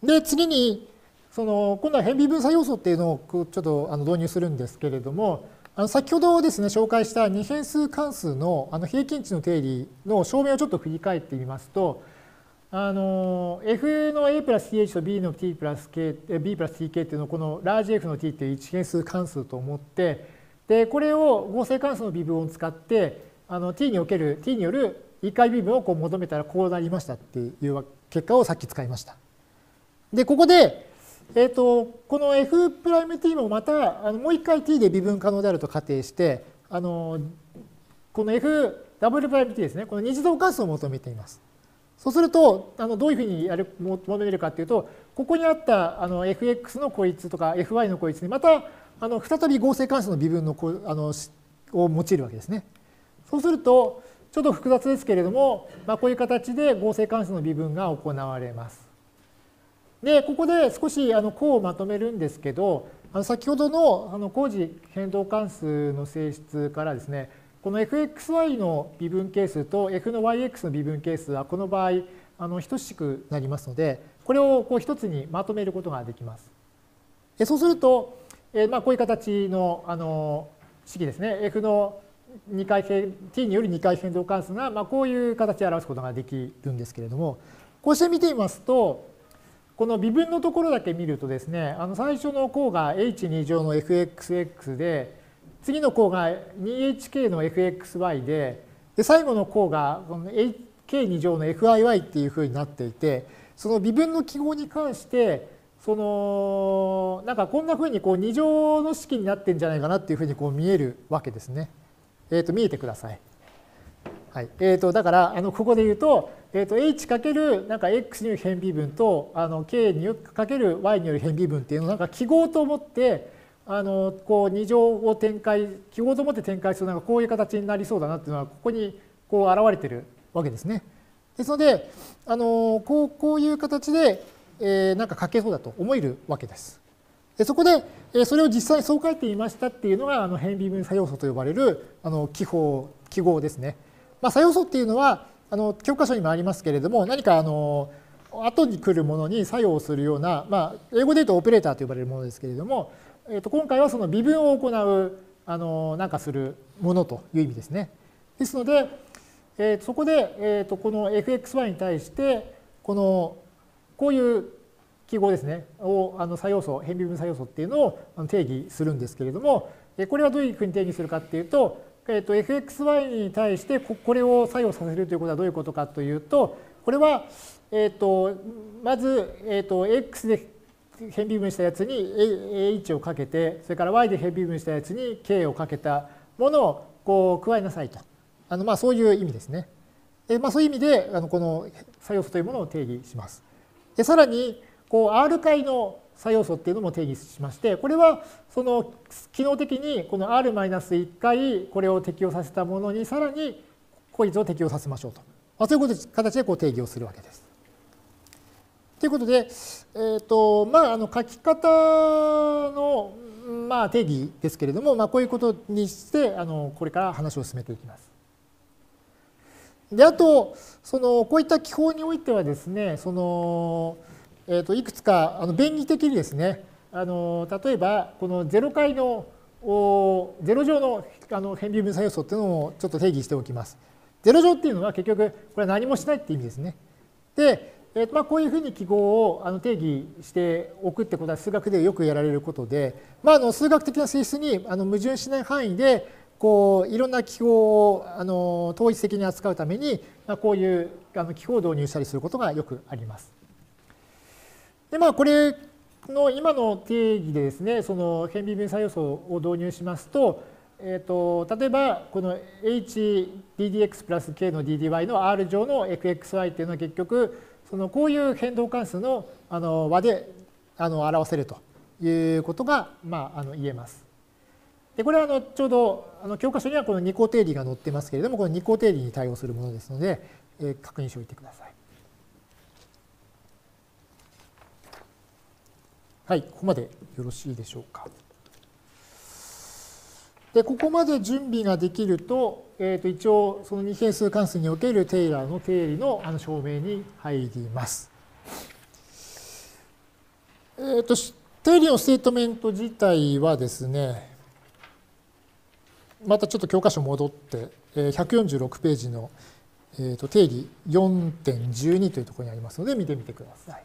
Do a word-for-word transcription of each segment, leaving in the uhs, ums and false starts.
で、次に、その今度は変微分差要素っていうのをちょっとあの導入するんですけれども、あの先ほどですね、紹介した二変数関数のあの平均値の定理の証明をちょっと振り返ってみますと、あの F の A プラス Th と B の T プラス K、B プラス Tk っていうのをこのラージ F の T っていう一変数関数と思って、で、これを合成関数の微分を使って、あの T における、T による異解微分をこう求めたらこうなりましたっていう結果をさっき使いました。で、ここで、えーと、この F'T もまたあのもう一回 T で微分可能であると仮定して、あのこの F'T ですね、この二次相関数を求めています。そうすると、あのどういうふうにやる求めるかというと、ここにあったあの エフエックス のこいつとか エフワイ のこいつにまたあの再び合成関数の微分のこあのを用いるわけですね。そうすると、ちょっと複雑ですけれども、まあ、こういう形で合成関数の微分が行われます。で、ここで少しあの項をまとめるんですけど、あの先ほどのあの高次変動関数の性質からですね、この エフエックスワイ の微分係数と F の ワイエックス の微分係数はこの場合あの等しくなりますので、これをこう一つにまとめることができます。そうすると、えまあこういう形のあの式ですね、F のに回 T によるに回変動関数がまあこういう形で表すことができるんですけれども、こうして見てみますと、この微分のところだけ見るとですね、あの最初の項が エイチに 乗の エフエックスエックス で、次の項が にエイチケー の エフエックスワイ で、で最後の項がこの ケーに 乗の エフアイワイ っていうふうになっていて、その微分の記号に関して、そのなんかこんなふうにこう二乗の式になってんじゃないかなっていうふうにこう見えるわけですね。えっと見えてください。はい、えー、とだからあのここで言うと、えー、と h かけるなんか x による変微分とあの k にかける y による変微分っていうのをなんか記号と思ってあのこう二乗を展開記号と思って展開するなんかこういう形になりそうだなっていうのはここにこう現れてるわけですね。ですのであのこうこういう形で、えー、なんか書けそうだと思えるわけです。でそこで、えー、それを実際にそう書いてみましたっていうのがあの変微分差要素と呼ばれるあの記法記号ですね。まあ、差要素っていうのはあの教科書にもありますけれども、何かあの後に来るものに作用するような、まあ、英語で言うとオペレーターと呼ばれるものですけれども、えー、と今回はその微分を行うあのなんかするものという意味ですね。ですので、えー、そこで、えー、とこの エフエックスワイ に対してこのこういう記号ですねをあの差要素変微分差要素っていうのを定義するんですけれども、これはどういうふうに定義するかっていうと、えー、と エフエックスワイ に対してこれを作用させるということはどういうことかというと、これは、えー、とまず、えー、と x で変微分したやつに h をかけて、それから y で変微分したやつに k をかけたものをこう加えなさいと。あのまあそういう意味ですね。でまあ、そういう意味であのこの差要素というものを定義します。でさらにこう R 解の差要素っていうのも定義しまして、これはその機能的にこの アールマイナスいち 回これを適用させたものにさらにこいつを適用させましょうと。まあ、そういう形でこう定義をするわけです。ということで、えーとまあ、あの書き方の、まあ、定義ですけれども、まあ、こういうことにしてあのこれから話を進めていきます。であとそのこういった記法においてはですね、そのえー、といくつかあの便宜的にですね、あの例えばこのゼロ回のゼロ乗のあの変微分差要素っていうのをちょっと定義しておきます。ゼロ乗っていうのは結局これは何もしないっていう意味ですね。で、えーとまあ、こういうふうに記号をあの定義しておくってことは数学でよくやられることで、まあ、あの数学的な性質にあの矛盾しない範囲でこういろんな記号をあの統一的に扱うために、まあ、こういうあの記号を導入したりすることがよくあります。でまあ、これの今の定義でですね、その変微分差要素を導入しますと、えー、と例えばこの h ディーディーエックス プラス k の ディーディーワイ の R 乗の エフエックスワイ っていうのは結局そのこういう変動関数のあの和であの表せるということが、まあ、あの言えます。でこれはあのちょうどあの教科書にはこの二項定理が載ってますけれども、この二項定理に対応するものですので、えー、確認しておいてください。はい、ここまでよろしいでしょうか。で、ここまで準備ができると、えー、と一応、その二変数関数におけるテイラーの定理のあの証明に入ります。 えー、と定理のステートメント自体はですね、またちょっと教科書戻って、ひゃくよんじゅうろくページの、えー、と定理 よんてんじゅうに というところにありますので、見てみてください。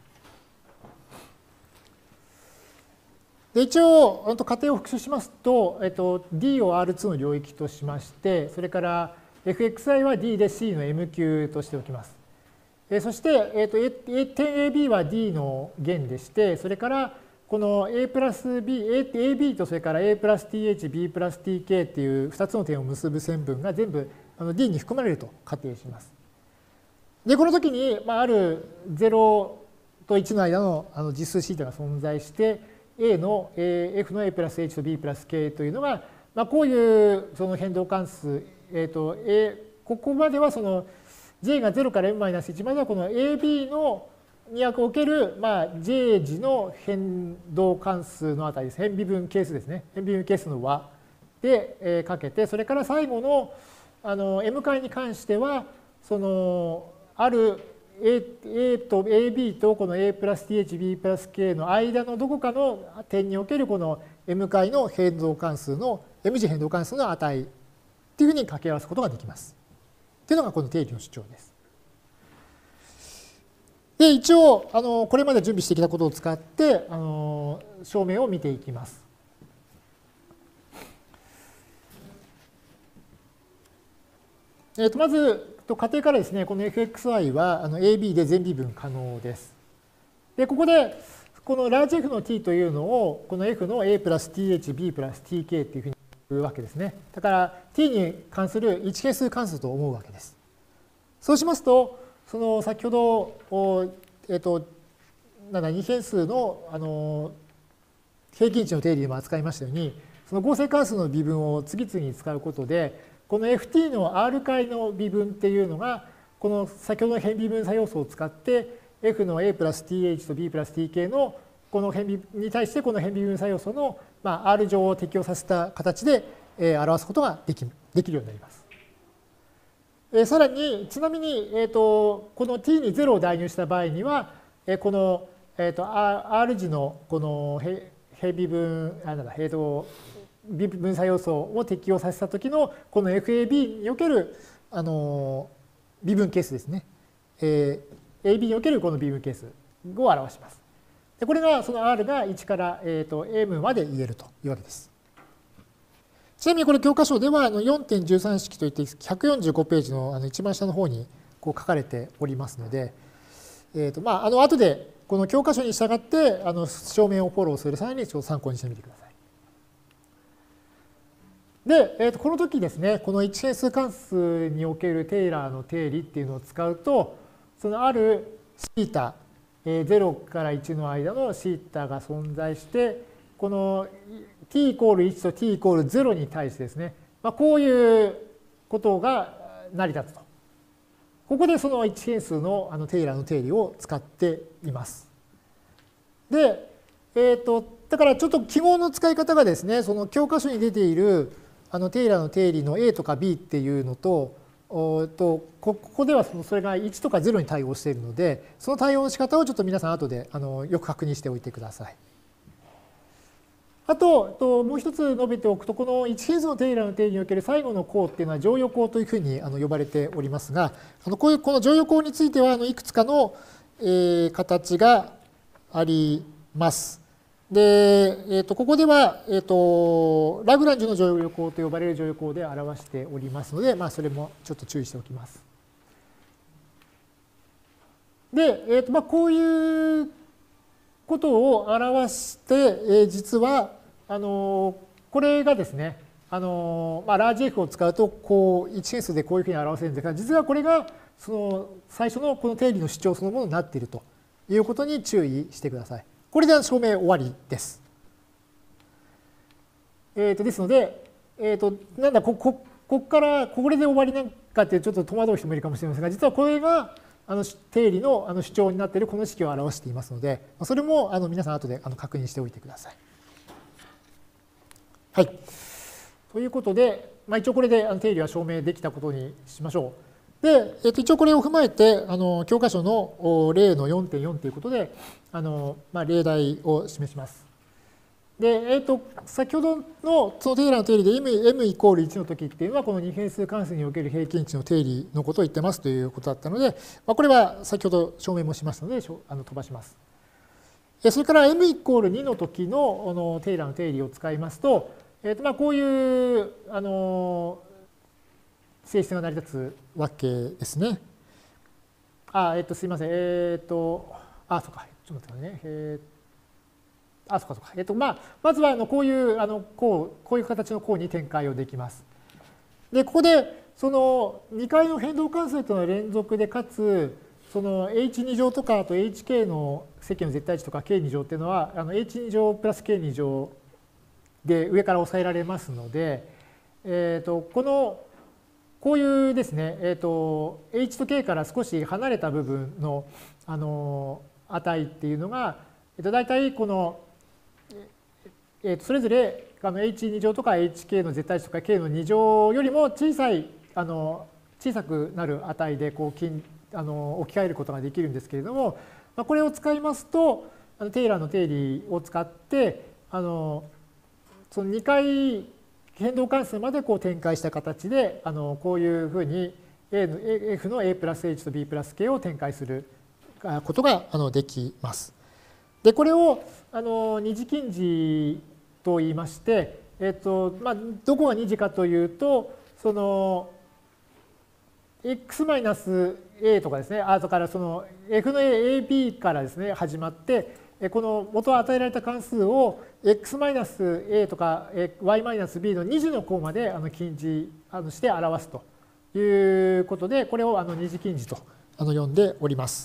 で一応、仮定を復習しますと、えっと、D を アールツー の領域としまして、それから エフエックスアイ は D で C の M 級としておきます。そして、えっと、点 エービー は D の弦でして、それからこの A プラス B、エービー とそれから A プラス ティーエイチ、B プラス ティーケー っていうふたつの点を結ぶ線分が全部 D に含まれると仮定します。で、この時に、まあ、あるゼロといちの間のあの実数 θ が存在して、A の F の A プラス H と B プラス K というのが、まあ、こういうその変動関数、えーと A、ここまではその J がゼロから エムマイナスいち まではこの エービー のにおける、まあ、J 次の変動関数の値です。変微分係数ですね。変微分係数の和で、えー、かけて、それから最後の、あの M 解に関しては、そのあるA, A と エービー とこの A プラス ティーエイチ、B プラス K の間のどこかの点におけるこの M 解の変動関数の M 次変動関数の値っていうふうに掛け合わすことができます。っていうのがこの定理の主張です。で、一応、あのこれまで準備してきたことを使ってあの証明を見ていきます。えー、とまず、仮定からですね、この エフエックスアイ はあの エービー で全微分可能です。で、ここで、このラージ F の t というのを、この F の A プラス ティーエイチ、B プラス ティーケー っていうふうに言うわけですね。だから、t に関する一係数関数と思うわけです。そうしますと、その先ほど、えっと、なんだ、二変数の、あの、平均値の定理でも扱いましたように、その合成関数の微分を次々に使うことで、この エフティー の R 解の微分っていうのが、この先ほどの変微分差要素を使って、F の A プラス ティーエイチ と B プラス ティーケー のこの変微に対してこの変微分差要素の、まあ、R 乗を適用させた形で、えー、表すことができ、できるようになります。えー、さらに、ちなみに、えーと、この t にゼロを代入した場合には、えー、この、えーと、R 字のこの変微分、あ、なんだ、えーと、微分差要素を適用させたときのこの エフエービー におけるあの微分係数ですね。えー、エービー におけるこの微分係数を表します。でこれがその R がいちから、えー、と M まで言えるというわけです。ちなみにこれ教科書では よんてんじゅうさん 式といってひゃくよんじゅうごページのあの一番下の方にこう書かれておりますので、えーとまあ、あの後でこの教科書に従ってあの証明をフォローする際にちょっと参考にしてみてください。で、えー、とこの時ですね、この一変数関数におけるテイラーの定理っていうのを使うと、そのあるθ、ゼロからいちの間のθが存在して、この t イコールいちと t イコールゼロに対してですね、まあ、こういうことが成り立つと。ここでその一変数のあのテイラーの定理を使っています。で、えー、とだからちょっと記号の使い方がですね、その教科書に出ているあのテイラーの定理の A とか B っていうのと、おとここではそれがいちとかゼロに対応しているので、その対応の仕方をちょっと皆さん後であのよく確認しておいてください。あと、ともう一つ述べておくと、この一変数のテイラーの定理における最後の項っていうのは乗用項というふうにあの呼ばれておりますが、あのこういうこの乗用項についてはあのいくつかの、えー、形があります。で、えー、とここでは、えー、とラグランジュの乗用項と呼ばれる乗用項で表しておりますので、まあ、それもちょっと注意しておきます。で、えーとまあ、こういうことを表して、えー、実はあのこれがですね、あのまあ、ラージ F を使うとこう一変数でこういうふうに表せるんですが、実はこれがその最初のこの定理の主張そのものになっているということに注意してください。これで証明終わりです。えー、とですので、えー、となんだここここからこれで終わりなんかってちょっと戸惑う人もいるかもしれませんが、実はこれがあの定理のあの主張になっているこの式を表していますので、それもあの皆さん後であの確認しておいてください。はい。ということで、まあ、一応これであの定理は証明できたことにしましょう。 で、えっと、一応これを踏まえて、あの教科書の例の よんてんよん ということで、あのまあ、例題を示します。で、えっと、先ほどのそのテイラーの定理で M, M イコールいちの時っていうのは、この二変数関数における平均値の定理のことを言ってますということだったので、まあ、これは先ほど証明もしましたので、あの飛ばします。それから M イコールにの時のあのテイラーの定理を使いますと、えっと、まあこういうあの性質が成り立つわけですね。あ、えっと、すいません。えっと、あ、そうか。ちょっと待ってくださいね。えー、あ、そうか、そうか。えっと、まあ、まずは、あの、こういう、あの、こう、こういう形の項に展開をできます。で、ここで、その、にかいの変動関数との連続で、かつ、その エイチに 乗とか、あと エイチケー の積の絶対値とか ケーに 乗っていうのは、あの エイチに 乗プラス ケーに 乗で上から抑えられますので、えっと、この、こういうですね、えっと、H と K から少し離れた部分の、あの、値っていうのが、えっと、大体この、えっと、それぞれあの エイチに 乗とか エイチケー の絶対値とか K のに乗よりも小さい、あの、小さくなる値でこう近あの置き換えることができるんですけれども、まあ、これを使いますと、あのテイラーの定理を使って、あの、そのにかい変動関数までこう展開した形で、あのこういうふうに A の F の A プラス H と B プラス K を展開することがあのできます。で、これをあの二次近似と言いまして、えっとまあ、どこが二次かというと、その x-A とかですね、あとからその F の A、B からですね、始まって、この元与えられた関数を x-A とか y-B のに次の項まで近似して表すということで、これを二次近似と呼んでおります。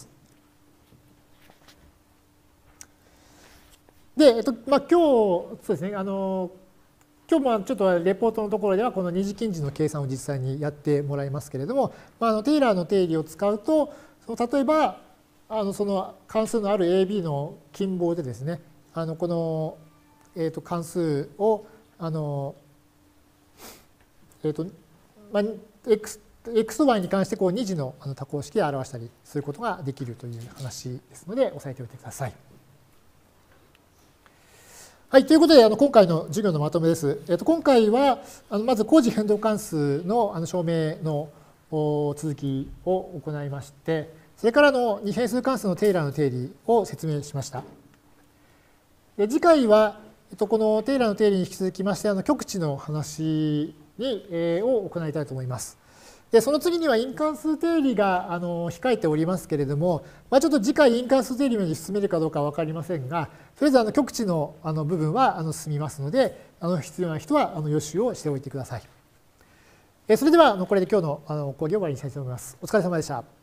で、えっとまあ、今日、そうですね、あの今日もちょっとレポートのところではこの二次近似の計算を実際にやってもらいますけれども、まあ、あのテイラーの定理を使うと、その例えばあのその関数のある エービー の近傍でですね、あのこの、えー、と関数をあの、えーとまあ、x, x と y に関してこうに次の多項式で表したりすることができるという話ですので、押さえておいてください。はい、ということで、あの今回の授業のまとめです。えっと、今回は、あのまず、高次変動関数のあの証明の続きを行いまして、それからの二変数関数のテイラーの定理を説明しました。で次回は、えっと、このテイラーの定理に引き続きまして、あの極値の話に、えー、を行いたいと思います。で、その次には因関数定理があの控えておりますけれども、まあ、ちょっと次回因関数定理まで進めるかどうかは分かりませんが、とりあえずあの極値のあの部分はあの進みますので、あの必要な人はあの予習をしておいてください。それではこれで今日のあの講義を終わりにしたいと思います。お疲れ様でした。